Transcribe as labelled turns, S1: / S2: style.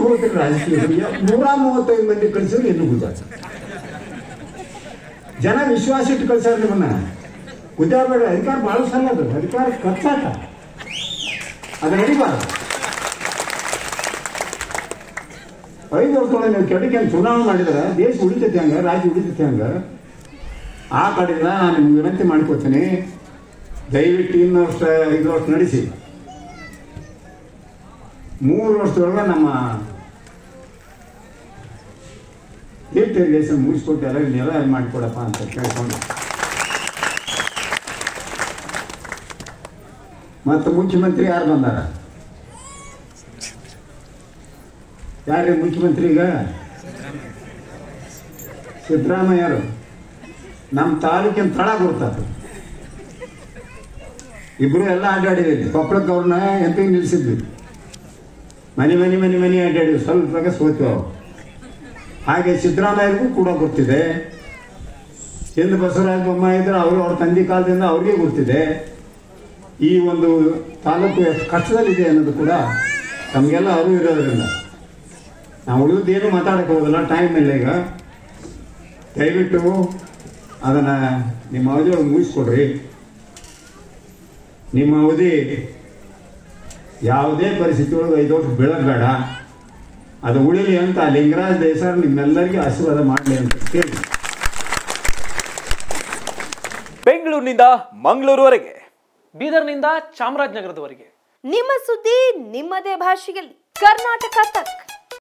S1: ಹೋಗ್ತೀರಿ ರಾಜಕೀಯ 135 ಮಂದಿ ಕಳಿಸಿದ್ರು ಇನ್ನೂ ಗುದ್ದಾಟ. ಜನ ವಿಶ್ವಾಸ ಇಟ್ಟು ಕಳ್ಸಾರ ನಿಮ್ಮನ್ನ. ಗುದ್ದಾಡಬೇಡ. ಅಧಿಕಾರ ಭಾಳ ಸಣ್ಣ ಅದು. ಅಧಿಕಾರ ಕಚ್ಚಾಟ, ಅದು ನಡಿಬಾರ್ದು. 5 ವರ್ಷದೊಳಗೆ ನೀವು ಕೆಡಕ್ಕೆ ಚುನಾವಣೆ ಮಾಡಿದ್ರೆ ದೇಶ ಉಳಿತೈತೆ ಹಂಗ, ರಾಜ್ಯ ಉಳಿತೈತೆ ಹಂಗ. ಆ ಕಡೆಯಿಂದ ನಾನು ನಿಮ್ಗೆ ವಿನಂತಿ ಮಾಡ್ಕೋತೀನಿ, ದಯವಿಟ್ಟು 5 ವರ್ಷ ನಡೆಸಿ. 3 ವರ್ಷದೊಳಗೆ ನಮ್ಮ ಲಿಫ್ಟ್ ಇರಿಗೇಷನ್ ಮುಗಿಸ್ಕೊಟ್ಟು ಎಲ್ಲ ಮಾಡಿಕೊಡಪ್ಪ ಅಂತ ಕೇಳ್ಕೊಂಡು, ಮತ್ತು ಮುಖ್ಯಮಂತ್ರಿ ಯಾರು ಬಂದಾರ? ಯಾರೇ ಮುಖ್ಯಮಂತ್ರಿ ಈಗ? ಸಿದ್ದರಾಮಯ್ಯರು. ನಮ್ಮ ತಾಲೂಕಿನ ತಳ ಗುರುತಾತು. ಇಬ್ರು ಎಲ್ಲ ಅಡ್ಡಾಡಿದ್ವಿ. ಕೊಪ್ಪಳಕ್ಕೆ ಅವ್ರನ್ನ MP ನಿಲ್ಲಿಸಿದ್ವಿ. ಮನೆ ಅಡ್ಡಾಡಿದ್ವಿ. ಸ್ವಲ್ಪ ಸೋತ್ವಿ. ಹಾಗೆ ಸಿದ್ದರಾಮಯ್ಯರಿಗೂ ಕೂಡ ಗೊತ್ತಿದೆ. ಹಿಂದೆ ಬಸವರಾಜ ಬೊಮ್ಮಾಯಿ ಇದ್ರೆ ಅವ್ರ ತಂದೆ ಕಾಲದಿಂದ ಅವ್ರಿಗೆ ಗೊತ್ತಿದೆ ಈ ಒಂದು ತಾಲೂಕು ಎಷ್ಟು ಕಷ್ಟದಲ್ಲಿದೆ ಅನ್ನೋದು ಕೂಡ ನಮಗೆಲ್ಲ ಅರಿವು ಇರೋದ್ರಿಂದ ನಾವು ಉಳಿದೇನು ಮಾತಾಡಕ್ಕೆ ಹೋಗೋದಿಲ್ಲ, ಟೈಮ್ ಇಲ್ಲ ಈಗ. ದಯವಿಟ್ಟು ಅದನ್ನು ನಿಮ್ಮ ಅವಧಿಯೊಳಗೆ ಮುಗಿಸ್ಕೊಡ್ರಿ. ನಿಮ್ಮ ಅವಧಿ ಯಾವುದೇ ಪರಿಸ್ಥಿತಿ ಒಳಗೆ 5 ವರ್ಷ ಬೀಳಬೇಡ, ಅದು ಉಳಿಲಿ ಅಂತ ಲಿಂಗರಾಜ್ ದೇಸಾರ್ ನಿಮ್ಮೆಲ್ಲರಿಗೂ ಆಶೀರ್ವಾದ ಮಾಡಲಿ ಅಂತ ಕೇಳಿ.
S2: ಬೆಂಗಳೂರಿನಿಂದ ಮಂಗಳೂರುವರೆಗೆ, ಬೀದರ್ನಿಂದ ಚಾಮರಾಜನಗರದವರೆಗೆ
S3: ನಿಮ್ಮ ಸುದ್ದಿ ನಿಮ್ಮದೇ ಭಾಷೆಯಲ್ಲಿ. ಕರ್ನಾಟಕ ತಕ್.